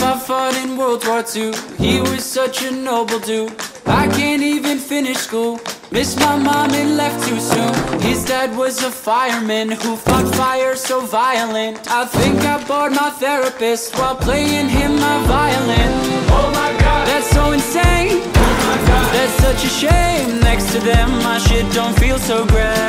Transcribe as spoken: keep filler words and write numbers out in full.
Grandpa fought in World War Two. He was such a noble dude. I can't even finish school. Missed my mom and left too soon. His dad was a fireman who fought fire so violent. I think I bored my therapist while playing him my violin. Oh my god, that's so insane. Oh my god, that's such a shame. Next to them my shit don't feel so grand.